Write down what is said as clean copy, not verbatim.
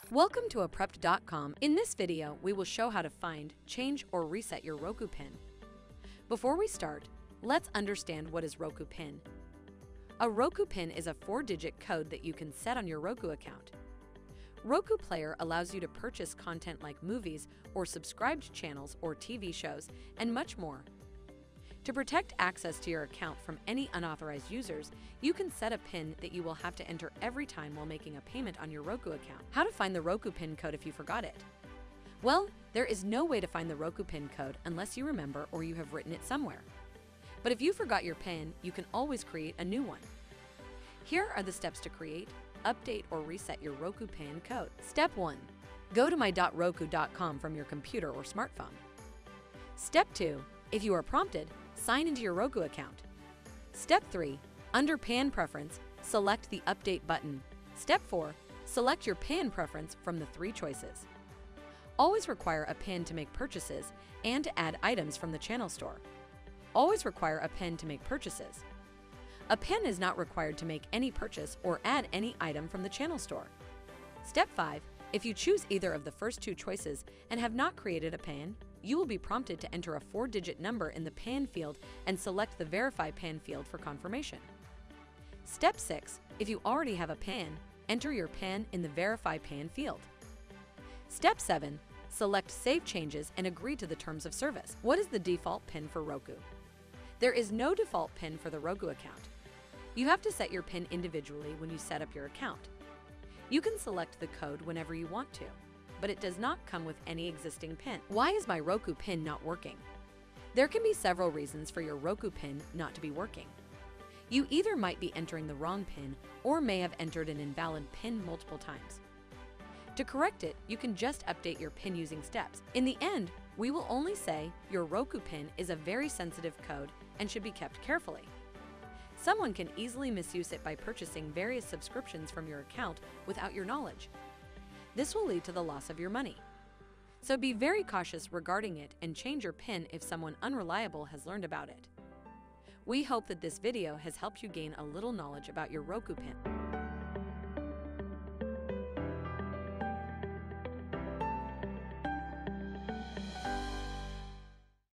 Welcome to Prepped.com. In this video, we will show how to find, change, or reset your Roku Pin. Before we start, let's understand what is Roku Pin. A Roku Pin is a 4-digit code that you can set on your Roku account. Roku Player allows you to purchase content like movies or subscribed channels or TV shows, and much more. To protect access to your account from any unauthorized users, you can set a PIN that you will have to enter every time while making a payment on your Roku account. How to find the Roku Pin code if you forgot it? Well, there is no way to find the Roku Pin code unless you remember or you have written it somewhere. But if you forgot your PIN, you can always create a new one. Here are the steps to create, update, or reset your Roku Pin code. Step 1. Go to my.roku.com from your computer or smartphone. Step 2. If you are prompted, sign into your Roku account. Step 3. Under PAN preference, select the Update button. Step 4. Select your PAN preference from the 3 choices. Always require a PIN to make purchases and to add items from the channel store. Always require a PIN to make purchases. A PIN is not required to make any purchase or add any item from the channel store. Step 5. If you choose either of the first 2 choices and have not created a PAN, you will be prompted to enter a 4-digit number in the PAN field and select the Verify PAN field for confirmation. Step 6. If you already have a PAN, enter your PAN in the Verify PAN field. Step 7. Select Save Changes and agree to the terms of service. What is the default PIN for Roku? There is no default PIN for the Roku account. You have to set your PIN individually when you set up your account. You can select the code whenever you want to, but it does not come with any existing PIN. Why is my Roku Pin not working? There can be several reasons for your Roku Pin not to be working. You either might be entering the wrong PIN or may have entered an invalid PIN multiple times. To correct it, you can just update your PIN using steps. In the end, we will only say your Roku Pin is a very sensitive code and should be kept carefully. Someone can easily misuse it by purchasing various subscriptions from your account without your knowledge. This will lead to the loss of your money. So be very cautious regarding it and change your PIN if someone unreliable has learned about it. We hope that this video has helped you gain a little knowledge about your Roku Pin.